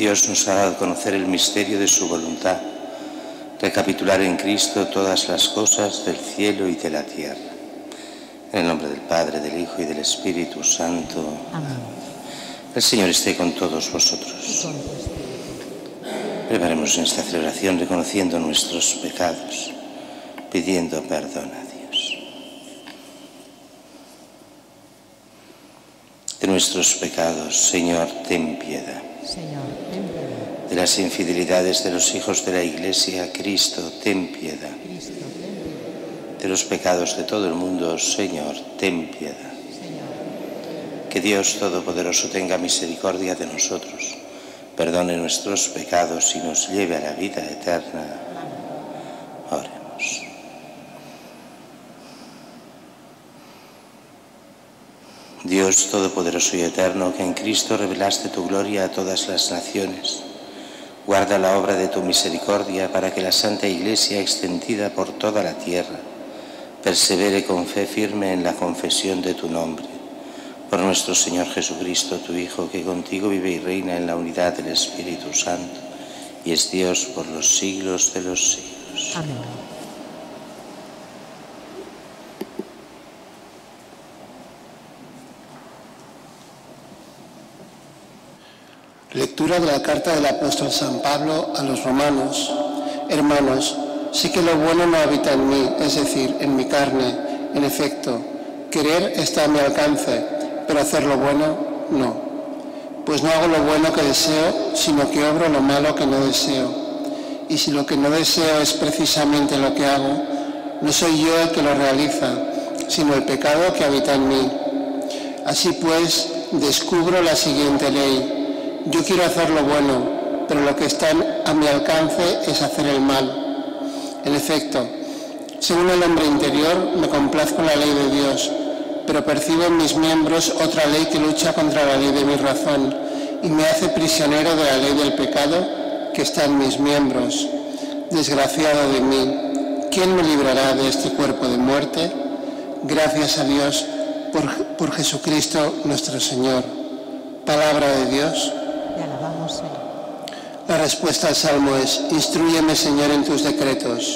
Dios nos ha dado a conocer el misterio de su voluntad, recapitular en Cristo todas las cosas del cielo y de la tierra. En el nombre del Padre, del Hijo y del Espíritu Santo. Amén. El Señor esté con todos vosotros. Preparemos esta celebración reconociendo nuestros pecados, pidiendo perdón a Dios. De nuestros pecados, Señor, ten piedad. Señor, ten piedad. De las infidelidades de los hijos de la Iglesia, Cristo, ten piedad. Cristo, ten piedad. De los pecados de todo el mundo, Señor, ten piedad. Señor, Que Dios Todopoderoso tenga misericordia de nosotros, perdone nuestros pecados y nos lleve a la vida eterna. Oremos. Dios Todopoderoso y Eterno, que en Cristo revelaste tu gloria a todas las naciones, guarda la obra de tu misericordia para que la Santa Iglesia, extendida por toda la tierra, persevere con fe firme en la confesión de tu nombre. Por nuestro Señor Jesucristo, tu Hijo, que contigo vive y reina en la unidad del Espíritu Santo, y es Dios por los siglos de los siglos. amén. Lectura de la carta del apóstol San Pablo a los romanos. Hermanos, sé que lo bueno no habita en mí, es decir, en mi carne. En efecto, querer está a mi alcance, pero hacer lo bueno, no. Pues no hago lo bueno que deseo, sino que obro lo malo que no deseo. Y si lo que no deseo es precisamente lo que hago, no soy yo el que lo realiza, sino el pecado que habita en mí. Así pues, descubro la siguiente ley. Yo quiero hacer lo bueno, pero lo que está a mi alcance es hacer el mal. En efecto, según el hombre interior, me complazco en la ley de Dios, pero percibo en mis miembros otra ley que lucha contra la ley de mi razón y me hace prisionero de la ley del pecado que está en mis miembros. Desgraciado de mí, ¿quién me librará de este cuerpo de muerte? Gracias a Dios por Jesucristo nuestro Señor. Palabra de Dios. Te alabamos, Señor. La respuesta al Salmo es: instrúyeme, Señor, en tus decretos.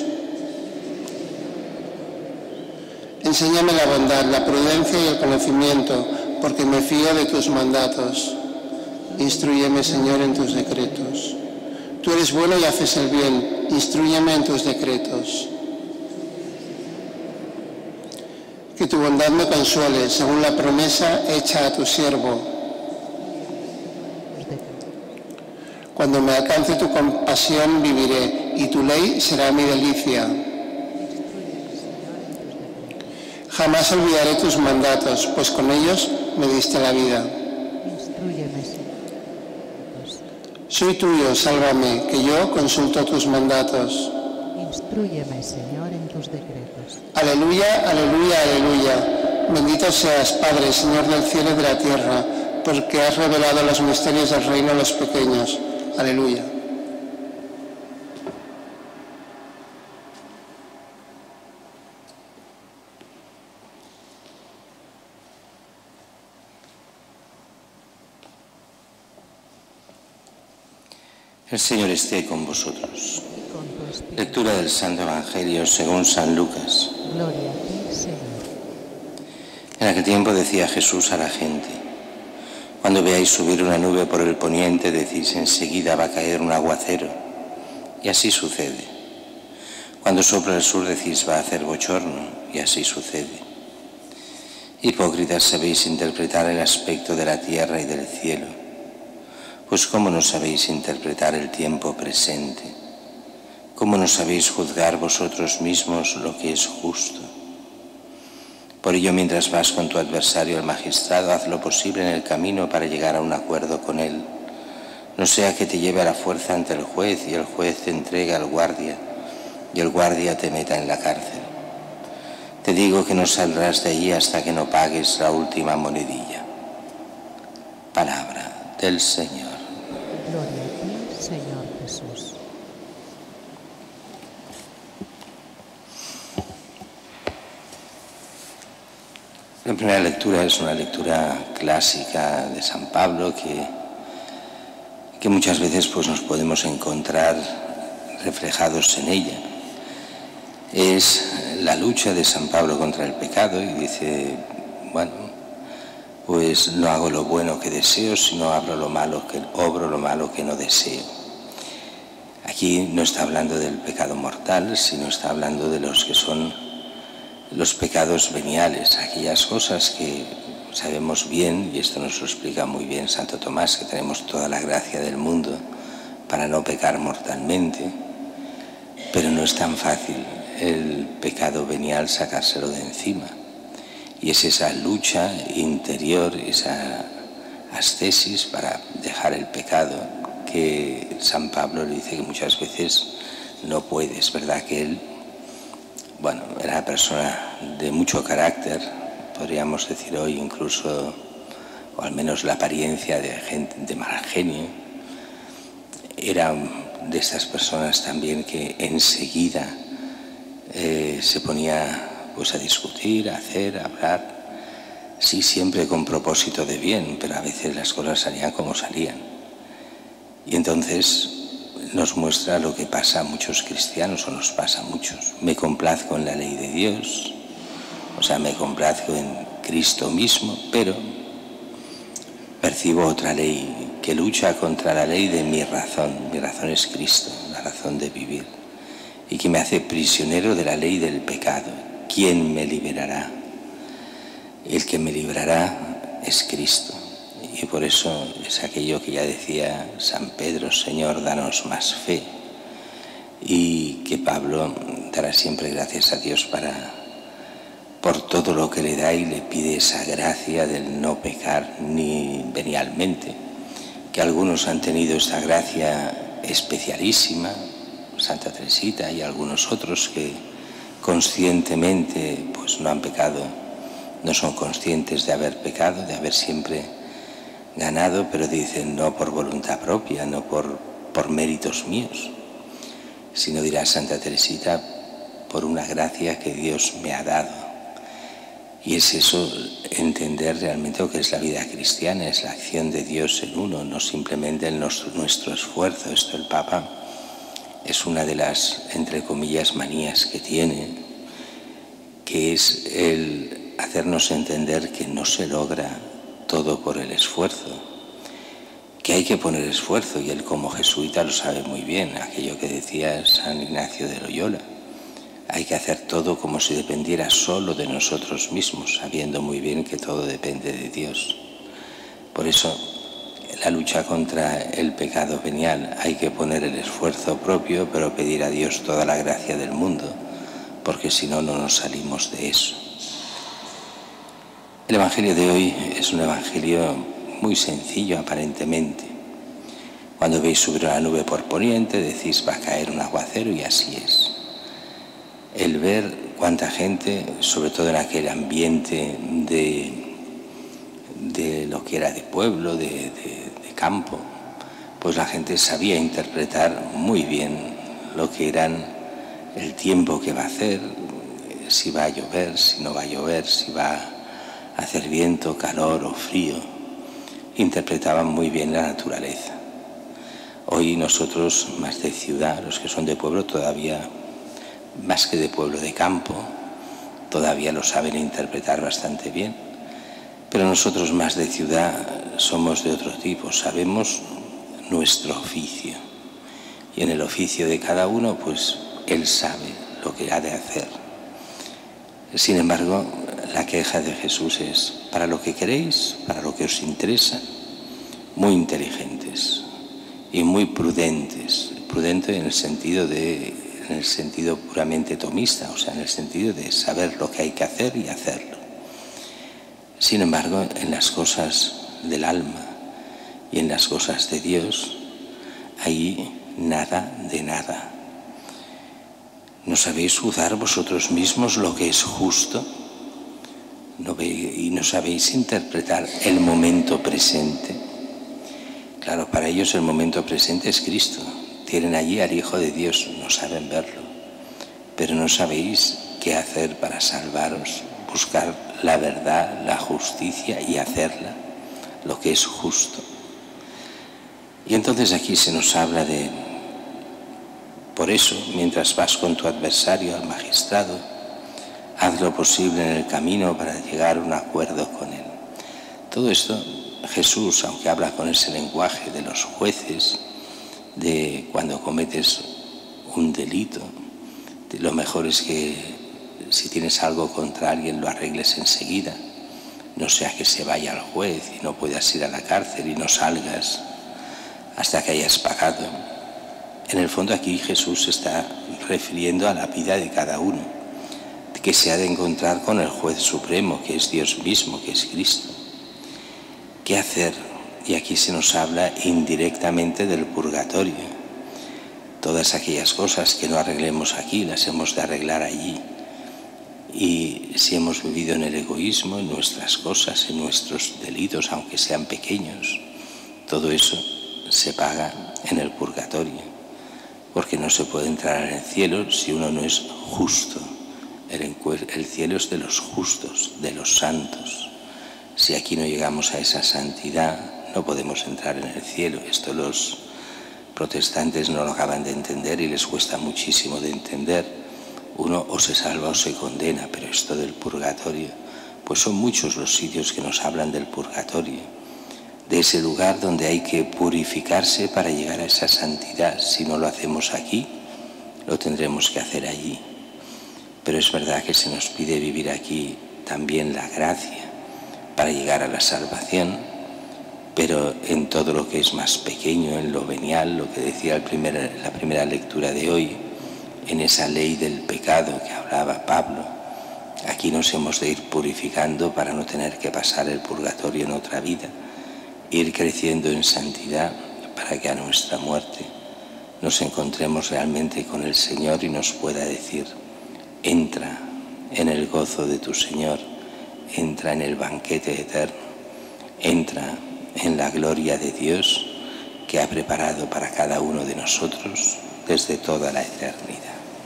Enséñame la bondad, la prudencia y el conocimiento, porque me fío de tus mandatos. Instrúyeme, Señor, en tus decretos. Tú eres bueno y haces el bien. Instrúyeme en tus decretos. Que tu bondad me consuele, según la promesa hecha a tu siervo. Cuando me alcance tu compasión viviré, y tu ley será mi delicia. Jamás olvidaré tus mandatos, pues con ellos me diste la vida. Instrúyeme, Señor. Soy tuyo, sálvame, que yo consulto tus mandatos. Instrúyeme, Señor, en tus decretos. Aleluya, aleluya, aleluya. Bendito seas, Padre, Señor del cielo y de la tierra, porque has revelado los misterios del reino a los pequeños. Aleluya. El Señor esté con vosotros. Y con tu espíritu. Lectura del Santo Evangelio según San Lucas. Gloria a ti, Señor. En aquel tiempo decía Jesús a la gente: cuando veáis subir una nube por el poniente, decís enseguida va a caer un aguacero. Y así sucede. Cuando sopla el sur, decís va a hacer bochorno. Y así sucede. Hipócritas, sabéis interpretar el aspecto de la tierra y del cielo. Pues ¿cómo no sabéis interpretar el tiempo presente? ¿Cómo no sabéis juzgar vosotros mismos lo que es justo? Por ello, mientras vas con tu adversario al magistrado, haz lo posible en el camino para llegar a un acuerdo con él. No sea que te lleve a la fuerza ante el juez y el juez te entregue al guardia y el guardia te meta en la cárcel. Te digo que no saldrás de allí hasta que no pagues la última monedilla. Palabra del Señor. Gloria a ti, Señor Jesús. La primera lectura es una lectura clásica de San Pablo que muchas veces pues nos podemos encontrar reflejados en ella. Es la lucha de San Pablo contra el pecado, y dice, bueno, pues no hago lo bueno que deseo, sino obro lo malo que no deseo. Aquí no está hablando del pecado mortal, sino está hablando de los que son los pecados veniales, aquellas cosas que sabemos bien, y esto nos lo explica muy bien Santo Tomás, que tenemos toda la gracia del mundo para no pecar mortalmente, pero no es tan fácil el pecado venial sacárselo de encima. Y es esa lucha interior, esa ascesis para dejar el pecado, que San Pablo le dice que muchas veces no puede. Es verdad que él, bueno, era una persona de mucho carácter, podríamos decir hoy incluso, o al menos la apariencia de gente de mal genio. Era de estas personas también que enseguida se ponía pues a discutir, a hacer, a hablar, sí, siempre con propósito de bien, pero a veces las cosas salían como salían. Y entonces nos muestra lo que pasa a muchos cristianos, o nos pasa a muchos. Me complazco en la ley de Dios, o sea, me complazco en Cristo mismo, pero percibo otra ley que lucha contra la ley de mi razón. Mi razón es Cristo, la razón de vivir, y que me hace prisionero de la ley del pecado. ¿Quién me liberará? El que me librará es Cristo. Y por eso es aquello que ya decía San Pedro: Señor, danos más fe. Y que Pablo dará siempre gracias a Dios por todo lo que le da, y le pide esa gracia del no pecar ni venialmente. Que algunos han tenido esta gracia especialísima, Santa Teresita, y algunos otros que conscientemente pues no han pecado, no son conscientes de haber pecado, de haber siempre ganado, pero dicen no por voluntad propia, no por méritos míos, sino, dirá Santa Teresita, por una gracia que Dios me ha dado. Y es eso, entender realmente lo que es la vida cristiana, es la acción de Dios en uno, no simplemente en nuestro esfuerzo. Esto el Papa es una de las, entre comillas, manías que tiene, que es el hacernos entender que no se logra todo por el esfuerzo, que hay que poner esfuerzo, y él como jesuita lo sabe muy bien, aquello que decía San Ignacio de Loyola: hay que hacer todo como si dependiera solo de nosotros mismos, sabiendo muy bien que todo depende de Dios. Por eso, la lucha contra el pecado venial, hay que poner el esfuerzo propio, pero pedir a Dios toda la gracia del mundo, porque si no, no nos salimos de eso. El Evangelio de hoy es un Evangelio muy sencillo aparentemente. Cuando veis subir una nube por poniente, decís va a caer un aguacero, y así es. El ver cuánta gente, sobre todo en aquel ambiente de lo que era de pueblo, de campo, pues la gente sabía interpretar muy bien lo que eran el tiempo que va a hacer, si va a llover, si no va a llover, si va a hacer viento, calor o frío. Interpretaban muy bien la naturaleza. Hoy nosotros, más de ciudad, los que son de pueblo todavía, más que de pueblo, de campo, todavía lo saben interpretar bastante bien. Pero nosotros, más de ciudad, somos de otro tipo, sabemos nuestro oficio. Y en el oficio de cada uno, pues él sabe lo que ha de hacer. Sin embargo, la queja de Jesús es: para lo que queréis, para lo que os interesa, muy inteligentes y muy prudentes. Prudente en el sentido puramente tomista, o sea, en el sentido de saber lo que hay que hacer y hacerlo. Sin embargo, en las cosas del alma y en las cosas de Dios, ahí nada de nada. ¿No sabéis juzgar vosotros mismos lo que es justo? ¿Y no sabéis interpretar el momento presente? Claro, para ellos el momento presente es Cristo. Tienen allí al Hijo de Dios, no saben verlo. Pero no sabéis qué hacer para salvaros, buscar la verdad, la justicia y hacerla, lo que es justo. Y entonces aquí se nos habla de, por eso, mientras vas con tu adversario al magistrado, haz lo posible en el camino para llegar a un acuerdo con él. Todo esto, Jesús, aunque habla con ese lenguaje de los jueces, de cuando cometes un delito, lo mejor es que si tienes algo contra alguien lo arregles enseguida, no sea que se vaya al juez y no puedas ir a la cárcel y no salgas hasta que hayas pagado. En el fondo aquí Jesús se está refiriendo a la vida de cada uno, que se ha de encontrar con el juez supremo, que es Dios mismo, que es Cristo. ¿Qué hacer? Y aquí se nos habla indirectamente del purgatorio. Todas aquellas cosas que no arreglemos aquí, las hemos de arreglar allí. Y si hemos vivido en el egoísmo, en nuestras cosas, en nuestros delitos, aunque sean pequeños, todo eso se paga en el purgatorio, porque no se puede entrar en el cielo si uno no es justo. El cielo es de los justos, de los santos. Si aquí no llegamos a esa santidad, no podemos entrar en el cielo. Esto los protestantes no lo acaban de entender y les cuesta muchísimo de entender. Uno o se salva o se condena, pero esto del purgatorio, pues son muchos los sitios que nos hablan del purgatorio, de ese lugar donde hay que purificarse para llegar a esa santidad. Si no lo hacemos aquí, lo tendremos que hacer allí. Pero es verdad que se nos pide vivir aquí también la gracia para llegar a la salvación, pero en todo lo que es más pequeño, en lo venial, lo que decía la primera lectura de hoy, en esa ley del pecado que hablaba Pablo, aquí nos hemos de ir purificando para no tener que pasar el purgatorio en otra vida, ir creciendo en santidad para que a nuestra muerte nos encontremos realmente con el Señor y nos pueda decir: entra en el gozo de tu Señor, entra en el banquete eterno, entra en la gloria de Dios que ha preparado para cada uno de nosotros desde toda la eternidad.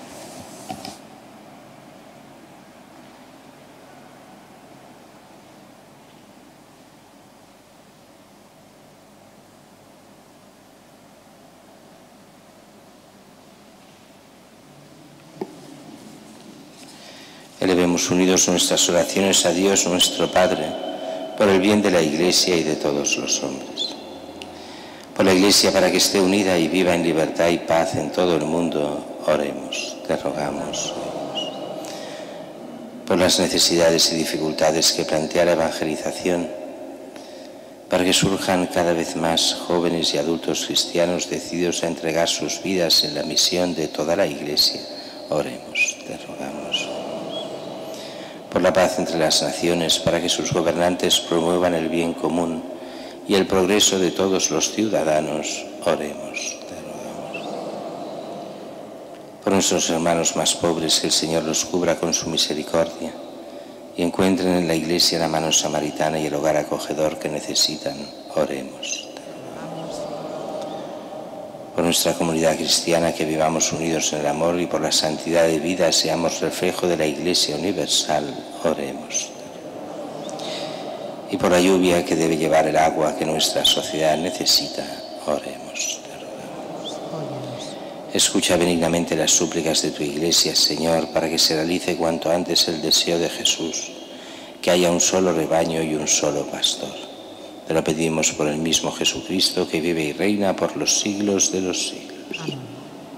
Elevemos unidos nuestras oraciones a Dios nuestro Padre, por el bien de la Iglesia y de todos los hombres. Por la Iglesia, para que esté unida y viva en libertad y paz en todo el mundo, oremos, te rogamos. Por las necesidades y dificultades que plantea la evangelización, para que surjan cada vez más jóvenes y adultos cristianos decididos a entregar sus vidas en la misión de toda la Iglesia, oremos, te rogamos. Por la paz entre las naciones, para que sus gobernantes promuevan el bien común y el progreso de todos los ciudadanos, oremos, te rogamos. Por nuestros hermanos más pobres, que el Señor los cubra con su misericordia y encuentren en la Iglesia la mano samaritana y el hogar acogedor que necesitan, oremos. Por nuestra comunidad cristiana, que vivamos unidos en el amor y por la santidad de vida seamos reflejo de la Iglesia universal, oremos. Y por la lluvia que debe llevar el agua que nuestra sociedad necesita, oremos. Escucha benignamente las súplicas de tu Iglesia, Señor, para que se realice cuanto antes el deseo de Jesús, que haya un solo rebaño y un solo pastor. Te lo pedimos por el mismo Jesucristo, que vive y reina por los siglos de los siglos. Amén.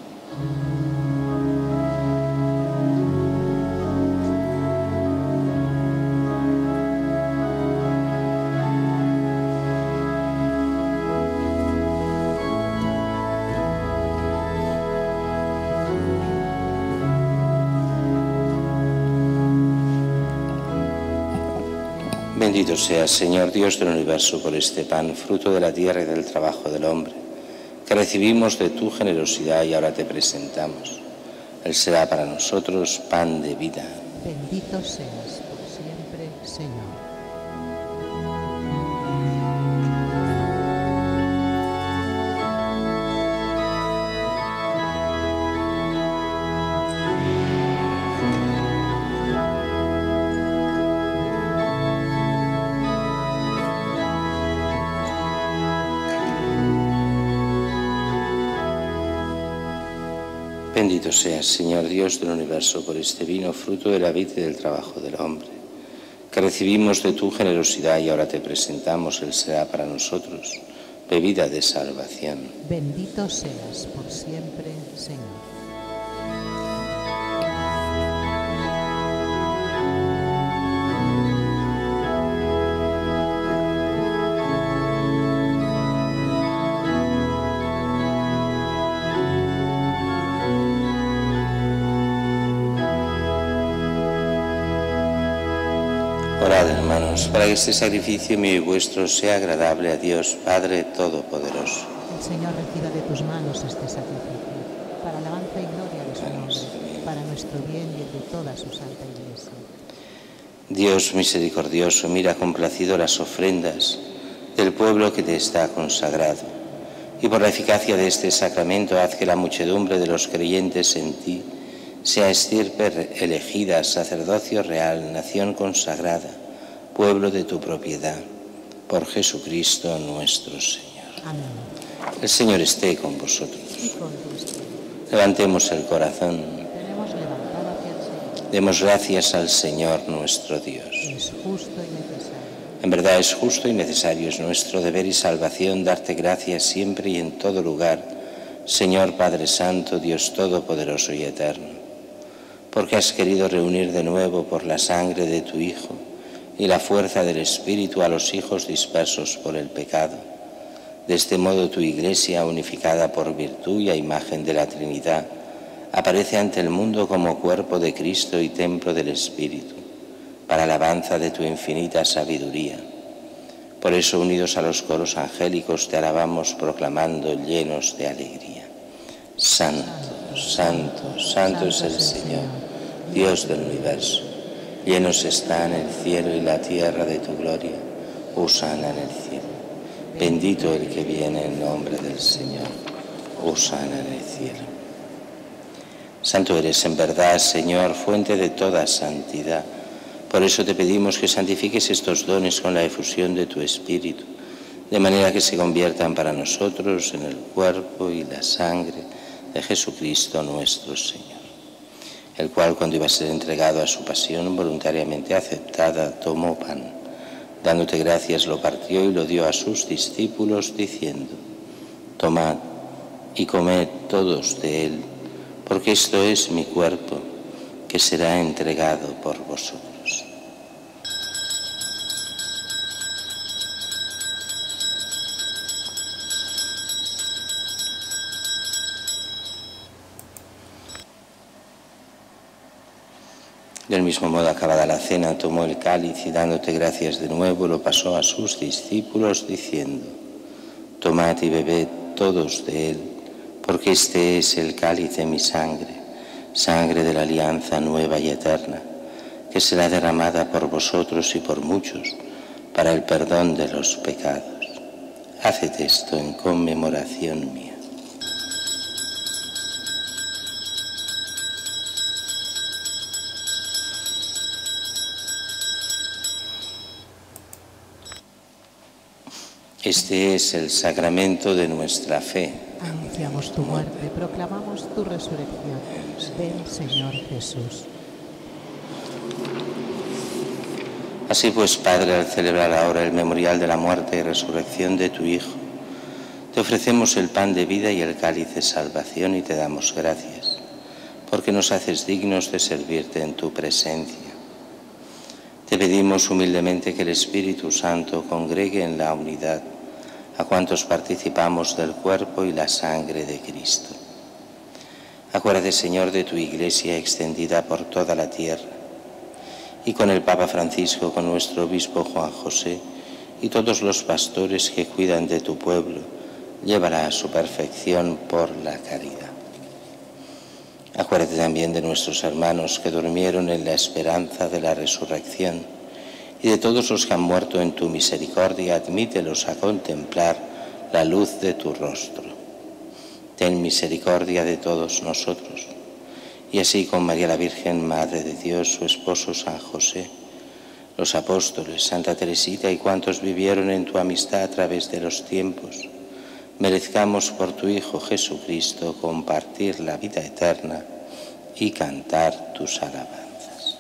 Bendito seas, Señor Dios del universo, por este pan, fruto de la tierra y del trabajo del hombre, que recibimos de tu generosidad y ahora te presentamos. Él será para nosotros pan de vida. Bendito seas por siempre, Señor. Bendito seas, Señor Dios del universo, por este vino, fruto de la vid y del trabajo del hombre, que recibimos de tu generosidad y ahora te presentamos. Él será para nosotros bebida de salvación. Bendito seas por siempre, Señor. Orad, hermanos, para que este sacrificio mío y vuestro sea agradable a Dios, Padre Todopoderoso. El Señor reciba de tus manos este sacrificio, para alabanza y gloria de su nombre, para nuestro bien y el de toda su santa Iglesia. Dios misericordioso, mira complacido las ofrendas del pueblo que te está consagrado, y por la eficacia de este sacramento haz que la muchedumbre de los creyentes en ti sea estirpe elegida, sacerdocio real, nación consagrada, pueblo de tu propiedad, por Jesucristo nuestro Señor. Amén. El Señor esté con vosotros. Y con tu espíritu. Levantemos el corazón. Tenemos levantado hacia el Señor. Demos gracias al Señor nuestro Dios. Es justo y necesario. En verdad es justo y necesario, es nuestro deber y salvación darte gracias siempre y en todo lugar, Señor Padre Santo, Dios Todopoderoso y Eterno, porque has querido reunir de nuevo por la sangre de tu Hijo y la fuerza del Espíritu a los hijos dispersos por el pecado. De este modo tu Iglesia, unificada por virtud y a imagen de la Trinidad, aparece ante el mundo como cuerpo de Cristo y templo del Espíritu, para alabanza de tu infinita sabiduría. Por eso, unidos a los coros angélicos, te alabamos proclamando llenos de alegría. Santo, santo, santo es el Señor, Dios del universo. Llenos están el cielo y la tierra de tu gloria. Hosana en el cielo. Bendito el que viene en nombre del Señor. Hosana en el cielo. Santo eres en verdad, Señor, fuente de toda santidad. Por eso te pedimos que santifiques estos dones con la efusión de tu Espíritu, de manera que se conviertan para nosotros en el cuerpo y la sangre de Jesucristo nuestro Señor, el cual, cuando iba a ser entregado a su pasión voluntariamente aceptada, tomó pan, dándote gracias lo partió y lo dio a sus discípulos, diciendo: tomad y comed todos de él, porque esto es mi cuerpo, que será entregado por vosotros. Del mismo modo, acabada la cena, tomó el cáliz y dándote gracias de nuevo, lo pasó a sus discípulos, diciendo: tomad y bebed todos de él, porque este es el cáliz de mi sangre, sangre de la alianza nueva y eterna, que será derramada por vosotros y por muchos, para el perdón de los pecados. Haced esto en conmemoración mía. Este es el sacramento de nuestra fe. Anunciamos tu muerte, proclamamos tu resurrección. Ven, Señor Jesús. Así pues, Padre, al celebrar ahora el memorial de la muerte y resurrección de tu Hijo, te ofrecemos el pan de vida y el cáliz de salvación y te damos gracias, porque nos haces dignos de servirte en tu presencia. Te pedimos humildemente que el Espíritu Santo congregue en la unidad a cuantos participamos del cuerpo y la sangre de Cristo. Acuérdate, Señor, de tu Iglesia extendida por toda la tierra, y con el Papa Francisco, con nuestro obispo Juan José y todos los pastores que cuidan de tu pueblo, llévala a su perfección por la caridad. Acuérdate también de nuestros hermanos que durmieron en la esperanza de la resurrección, y de todos los que han muerto en tu misericordia, admítelos a contemplar la luz de tu rostro. Ten misericordia de todos nosotros, y así con María la Virgen, Madre de Dios, su esposo San José, los apóstoles, Santa Teresita y cuantos vivieron en tu amistad a través de los tiempos, merezcamos por tu Hijo Jesucristo compartir la vida eterna y cantar tus alabanzas.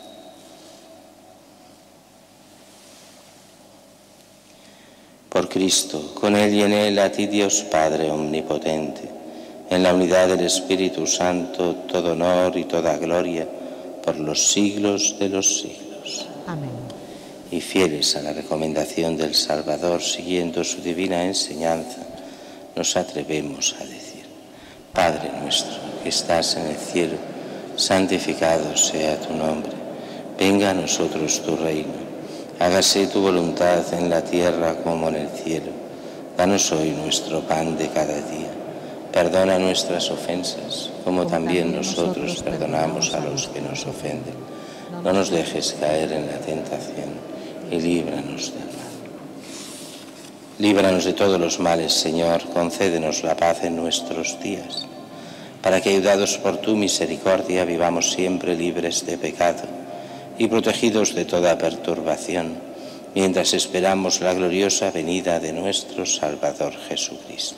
Por Cristo, con Él y en Él, a ti Dios Padre omnipotente, en la unidad del Espíritu Santo, todo honor y toda gloria por los siglos de los siglos. Amén. Y fieles a la recomendación del Salvador, siguiendo su divina enseñanza, nos atrevemos a decir: Padre nuestro, que estás en el cielo, santificado sea tu nombre. Venga a nosotros tu reino. Hágase tu voluntad en la tierra como en el cielo. Danos hoy nuestro pan de cada día. Perdona nuestras ofensas, como también nosotros perdonamos a los que nos ofenden. No nos dejes caer en la tentación y líbranos del mal. Líbranos de todos los males, Señor, concédenos la paz en nuestros días, para que, ayudados por tu misericordia, vivamos siempre libres de pecado y protegidos de toda perturbación, mientras esperamos la gloriosa venida de nuestro Salvador Jesucristo.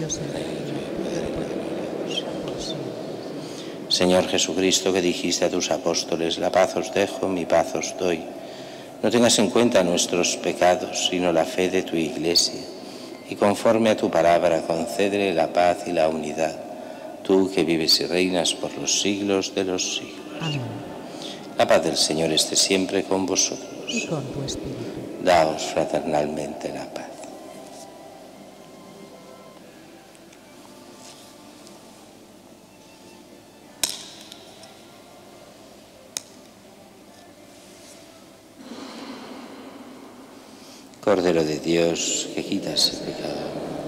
Señor Jesucristo, que dijiste a tus apóstoles: la paz os dejo, mi paz os doy. No tengas en cuenta nuestros pecados, sino la fe de tu Iglesia, y conforme a tu palabra concédele la paz y la unidad, tú que vives y reinas por los siglos de los siglos. Amén. La paz del Señor esté siempre con vosotros. Y con tu espíritu. Daos fraternalmente la paz. Cordero de Dios, que quitas el pecado.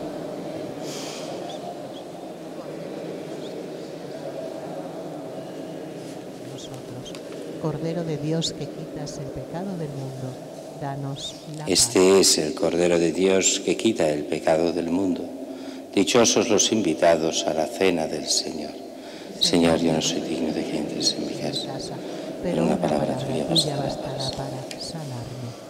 Nosotros. Cordero de Dios, que quitas el pecado del mundo, danos la paz. Este es el Cordero de Dios que quita el pecado del mundo. Dichosos los invitados a la cena del Señor. Señor, yo no soy digno de que entres en mi casa, pero una palabra tuya bastará bastará para sanarme.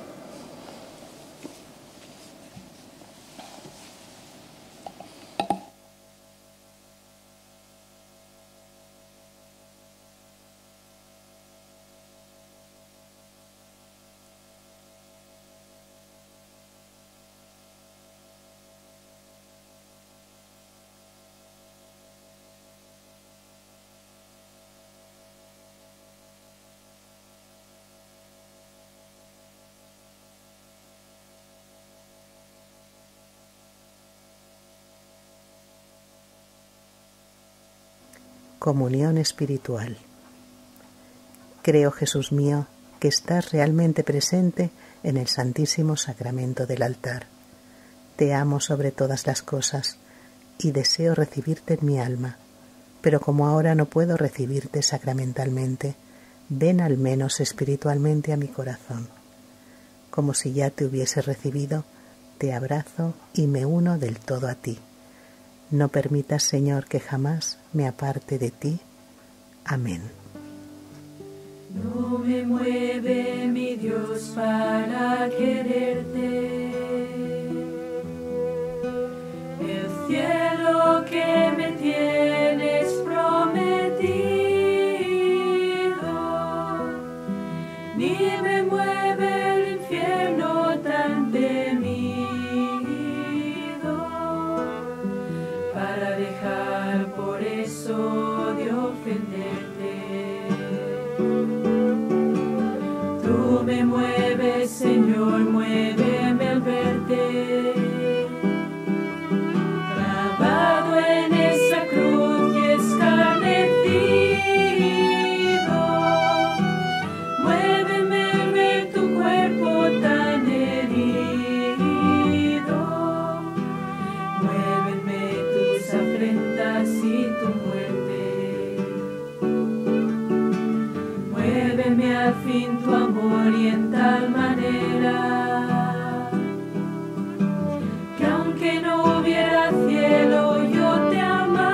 Comunión espiritual. Creo, Jesús mío, que estás realmente presente en el Santísimo Sacramento del altar. Te amo sobre todas las cosas y deseo recibirte en mi alma, pero como ahora no puedo recibirte sacramentalmente, ven al menos espiritualmente a mi corazón. Como si ya te hubiese recibido, te abrazo y me uno del todo a ti. No permitas, Señor, que jamás me aparte de ti. Amén. No me mueve mi Dios para quererte. El cielo que me tienes prometido, ni me mueve el infierno tan temido para dejar por eso de ofenderte. Tú me mueves, Señor, muéveme al verte. Clavado en esa cruz y escarnecido, muéveme al ver tu cuerpo tan herido. Muéveme tus afrentas y tu muerte. Muéveme al fin tu amor y en tal manera que aunque no hubiera cielo yo te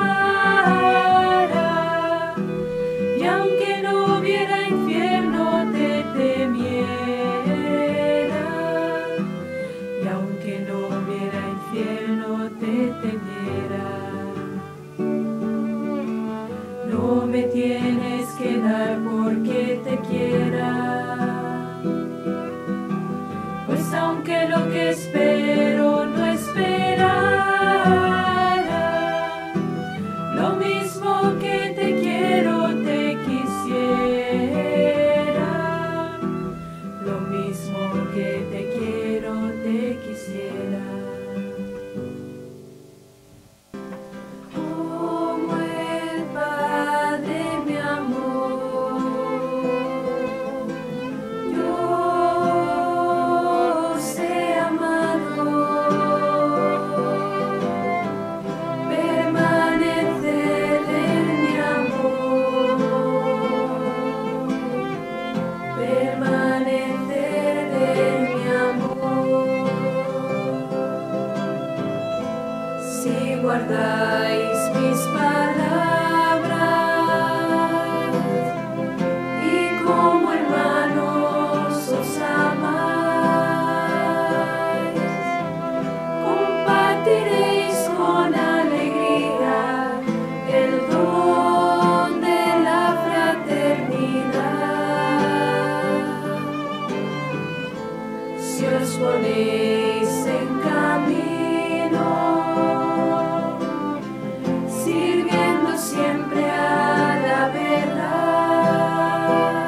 amara, y aunque no hubiera infierno te temiera, y aunque no hubiera infierno infierno te temiera. No me tienes que dar porque te quiera, pues aunque lo que espero no esperara, lo mismo que te quiero te quisiera, lo mismo que te quiero te quisiera. Como el Padre me amó, yo os he amado. Permaneced en mi amor, permaneced en mi amor. Si guardáis mis palabras y como hermanos os amáis, compartiréis con alegría el don de la fraternidad. Si os ponéis en camino, sirviendo siempre a la verdad,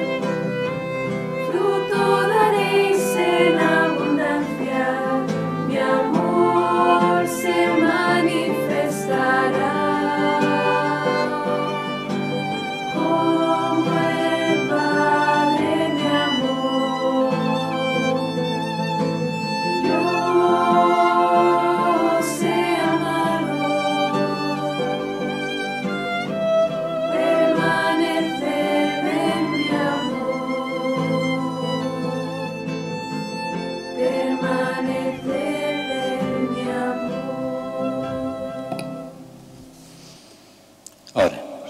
fruto daréis en abundancia, mi amor se manifestará. Como el Padre me amó, yo os he amado. Permaneced en mi amor, permaneced en mi amor. Oremos.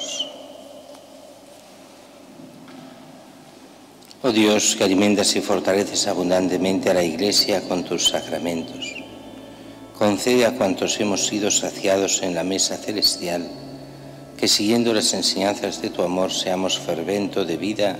Oh Dios, que alimentas y fortaleces abundantemente a la Iglesia con tus sacramentos, concede a cuantos hemos sido saciados en la mesa celestial que siguiendo las enseñanzas de tu amor seamos fermento de vida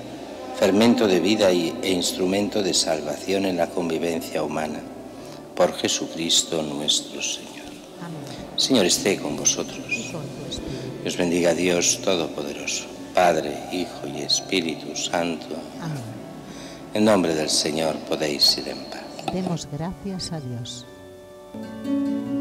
e instrumento de salvación en la convivencia humana. Por Jesucristo nuestro Señor. Amén. Señor, esté con vosotros. Y con tu espíritu. Os bendiga Dios Todopoderoso, Padre, Hijo y Espíritu Santo. Amén. En nombre del Señor podéis ir en paz. Demos gracias a Dios.